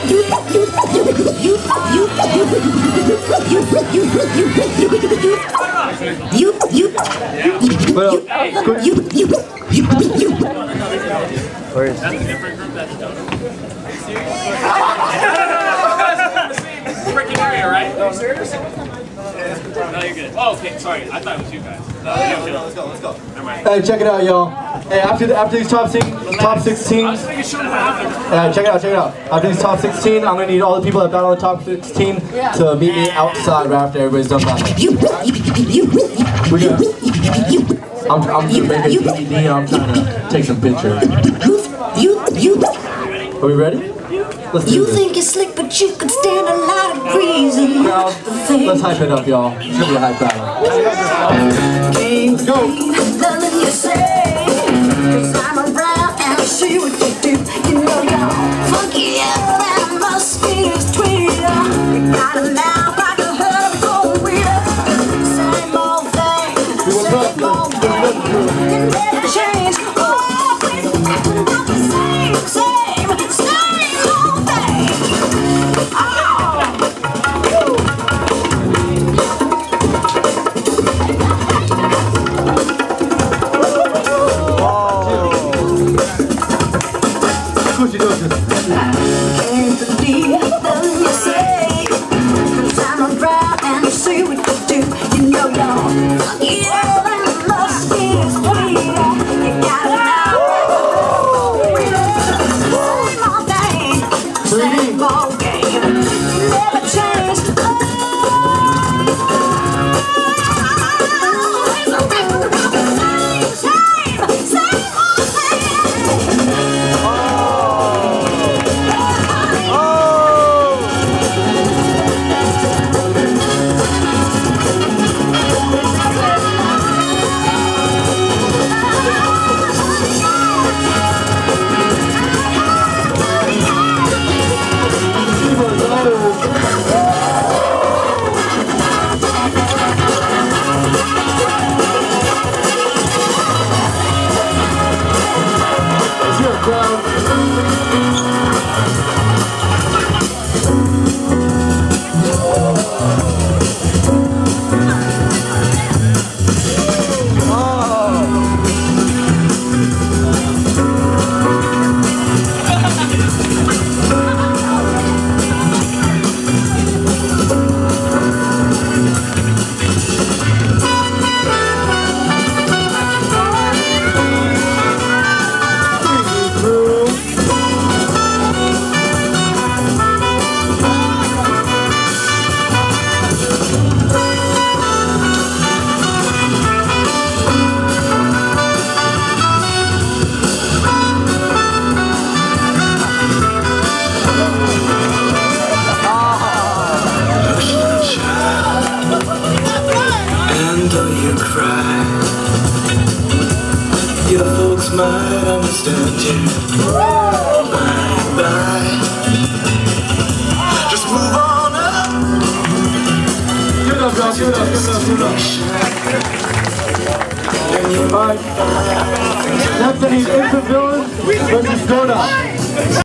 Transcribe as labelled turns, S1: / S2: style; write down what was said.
S1: Where is
S2: That's a different group that's done. Are you serious? Freaking area, right? No, serious? No, you're good. Oh, okay, sorry. I thought it was you guys. Let's go. Never mind.
S3: Hey, check it out, y'all. Hey, after these top 16.
S2: I was making sure what happened.
S3: Check it out. After these top 16, I'm gonna need all the people that got on the top 16 to meet me outside right after everybody's done that. I'm just making a DVD. I'm trying to take some pictures. Are we ready? Let's do
S4: You
S3: this.
S4: think you're slick, but you could stand a lot of breezing.
S3: Let's hype it up, y'all. It's gonna be a hype battle. Let's go.
S4: Nothing you say, 'cause I'm around and I see what you do. You know you're funky and musky as tweet. You got a mouth like a herd of gold wheat. Same old thing, same old game. Didn't never change. Always about the same old thing.
S3: Squishy Docious.
S4: Can't believe nothing you say, 'cause I'm around and I see what you do. You know you're funky and musky as sweet. You got it now. Same old thing, same old game. Never changed.
S5: Your folks might understand you. Bye. Just move on up.
S3: Give it up, y'all. Give it up. Alright. Next, I need Infant Villain versus Donut.